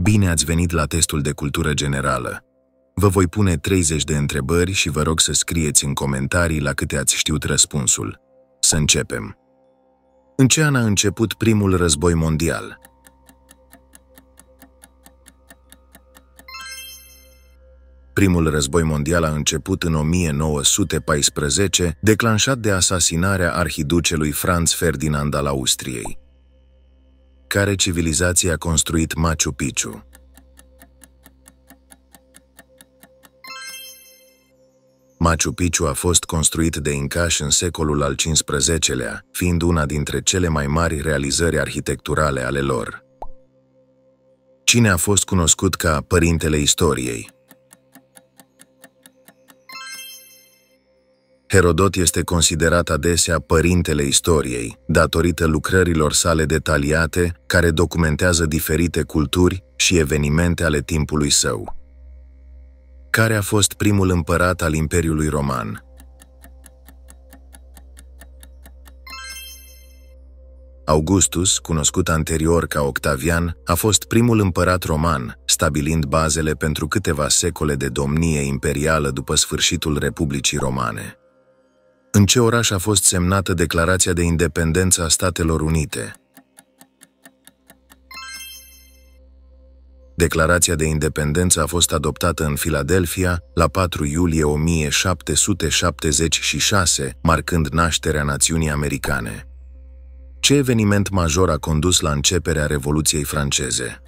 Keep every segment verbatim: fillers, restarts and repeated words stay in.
Bine ați venit la testul de cultură generală. Vă voi pune treizeci de întrebări și vă rog să scrieți în comentarii la câte ați știut răspunsul. Să începem. În ce an a început primul război mondial? Primul război mondial a început în o mie nouă sute paisprezece, declanșat de asasinarea arhiducelui Franz Ferdinand al Austriei. Care civilizație a construit Machu Picchu? Machu Picchu a fost construit de incași în secolul al cincisprezecelea, fiind una dintre cele mai mari realizări arhitecturale ale lor. Cine a fost cunoscut ca părintele istoriei? Herodot este considerat adesea părintele istoriei, datorită lucrărilor sale detaliate, care documentează diferite culturi și evenimente ale timpului său. Care a fost primul împărat al Imperiului Roman? Augustus, cunoscut anterior ca Octavian, a fost primul împărat roman, stabilind bazele pentru câteva secole de domnie imperială după sfârșitul Republicii Romane. În ce oraș a fost semnată Declarația de Independență a Statelor Unite? Declarația de Independență a fost adoptată în Philadelphia la patru iulie o mie șapte sute șaptezeci și șase, marcând nașterea națiunii americane. Ce eveniment major a condus la începerea Revoluției franceze?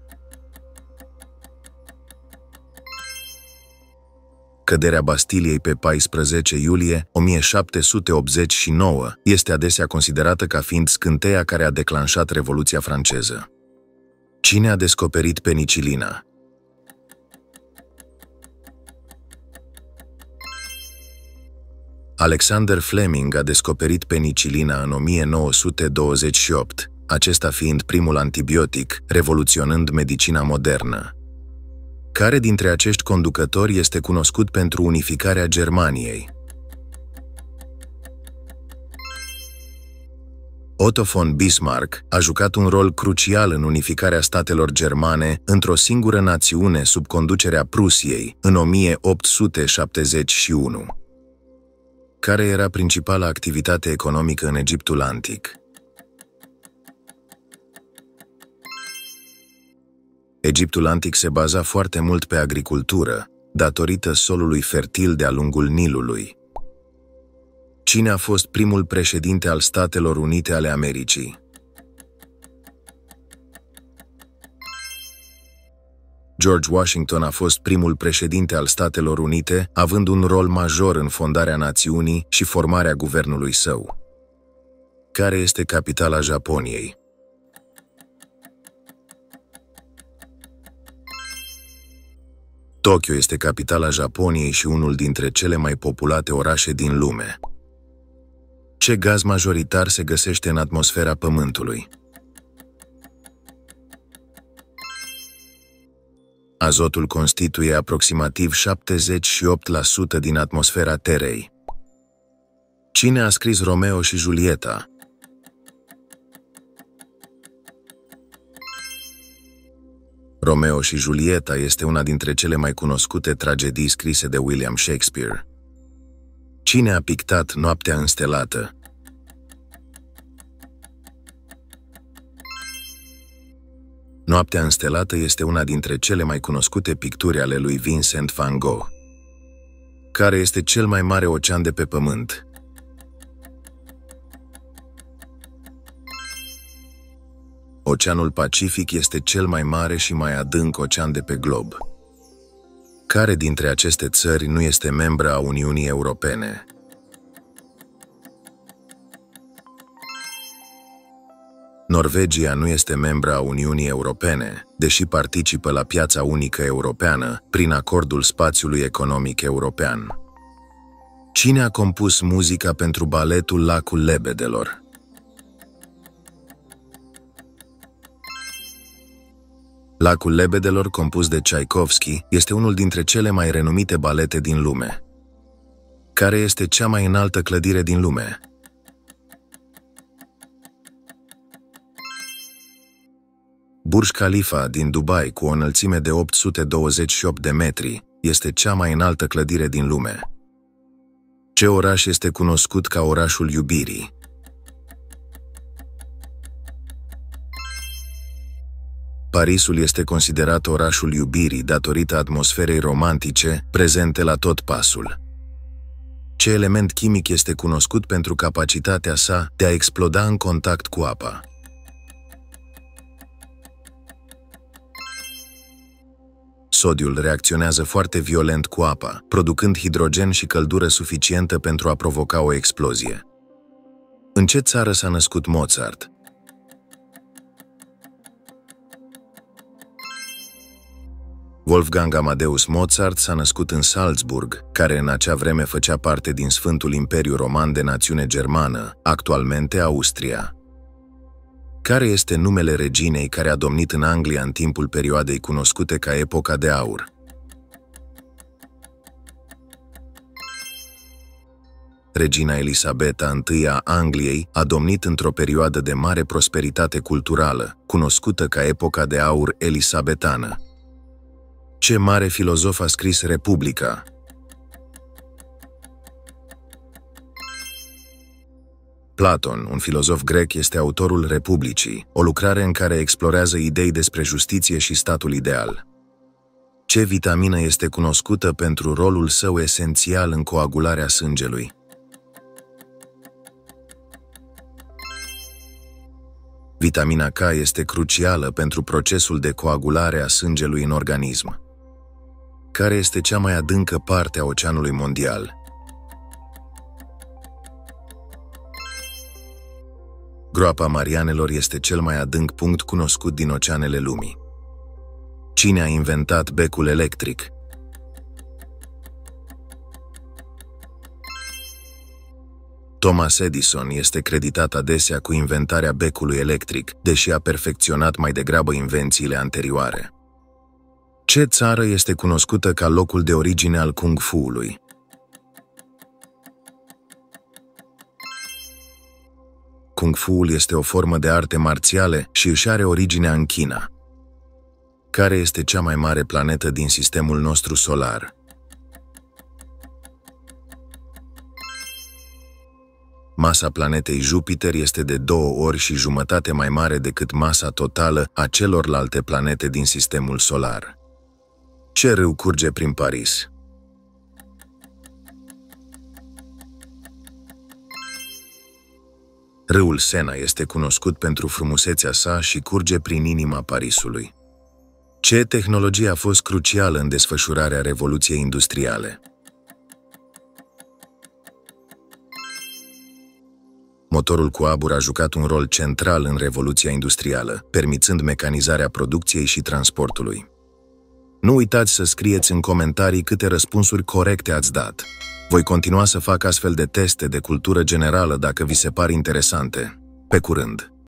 Căderea Bastiliei pe paisprezece iulie o mie șapte sute optzeci și nouă este adesea considerată ca fiind scânteia care a declanșat Revoluția franceză. Cine a descoperit penicilina? Alexander Fleming a descoperit penicilina în o mie nouă sute douăzeci și opt, acesta fiind primul antibiotic, revoluționând medicina modernă. Care dintre acești conducători este cunoscut pentru unificarea Germaniei? Otto von Bismarck a jucat un rol crucial în unificarea statelor germane într-o singură națiune sub conducerea Prusiei în o mie opt sute șaptezeci și unu. Care era principala activitate economică în Egiptul antic? Egiptul antic se baza foarte mult pe agricultură, datorită solului fertil de-a lungul Nilului. Cine a fost primul președinte al Statelor Unite ale Americii? George Washington a fost primul președinte al Statelor Unite, având un rol major în fondarea națiunii și formarea guvernului său. Care este capitala Japoniei? Tokyo este capitala Japoniei și unul dintre cele mai populate orașe din lume. Ce gaz majoritar se găsește în atmosfera Pământului? Azotul constituie aproximativ șaptezeci și opt la sută din atmosfera Terei. Cine a scris Romeo și Julieta? Romeo și Julieta este una dintre cele mai cunoscute tragedii scrise de William Shakespeare. Cine a pictat Noaptea înstelată? Noaptea înstelată este una dintre cele mai cunoscute picturi ale lui Vincent van Gogh. Care este cel mai mare ocean de pe Pământ? Oceanul Pacific este cel mai mare și mai adânc ocean de pe glob. Care dintre aceste țări nu este membră a Uniunii Europene? Norvegia nu este membră a Uniunii Europene, deși participă la piața unică europeană prin acordul spațiului economic european. Cine a compus muzica pentru baletul Lacul Lebedelor? Lacul Lebedelor, compus de Tchaikovsky, este unul dintre cele mai renumite balete din lume. Care este cea mai înaltă clădire din lume? Burj Khalifa din Dubai, cu o înălțime de opt sute douăzeci și opt de metri, este cea mai înaltă clădire din lume. Ce oraș este cunoscut ca orașul iubirii? Parisul este considerat orașul iubirii datorită atmosferei romantice prezente la tot pasul. Ce element chimic este cunoscut pentru capacitatea sa de a exploda în contact cu apa? Sodiul reacționează foarte violent cu apa, producând hidrogen și căldură suficientă pentru a provoca o explozie. În ce țară s-a născut Mozart? Wolfgang Amadeus Mozart s-a născut în Salzburg, care în acea vreme făcea parte din Sfântul Imperiu Roman de națiune germană, actualmente Austria. Care este numele reginei care a domnit în Anglia în timpul perioadei cunoscute ca Epoca de Aur? Regina Elisabeta I a Angliei a domnit într-o perioadă de mare prosperitate culturală, cunoscută ca Epoca de Aur elisabetană. Ce mare filozof a scris Republica? Platon, un filozof grec, este autorul Republicii, o lucrare în care explorează idei despre justiție și statul ideal. Ce vitamină este cunoscută pentru rolul său esențial în coagularea sângelui? Vitamina K este crucială pentru procesul de coagulare a sângelui în organism. Care este cea mai adâncă parte a Oceanului Mondial? Groapa Marianelor este cel mai adânc punct cunoscut din oceanele lumii. Cine a inventat becul electric? Thomas Edison este creditat adesea cu inventarea becului electric, deși a perfecționat mai degrabă invențiile anterioare. Ce țară este cunoscută ca locul de origine al Kung Fu-ului? Kung Fu-ul este o formă de arte marțiale și își are originea în China. Care este cea mai mare planetă din sistemul nostru solar? Masa planetei Jupiter este de două ori și jumătate mai mare decât masa totală a celorlalte planete din sistemul solar. Ce râu curge prin Paris? Râul Sena este cunoscut pentru frumusețea sa și curge prin inima Parisului. Ce tehnologie a fost crucială în desfășurarea Revoluției Industriale? Motorul cu abur a jucat un rol central în Revoluția Industrială, permițând mecanizarea producției și transportului. Nu uitați să scrieți în comentarii câte răspunsuri corecte ați dat. Voi continua să fac astfel de teste de cultură generală dacă vi se par interesante. Pe curând!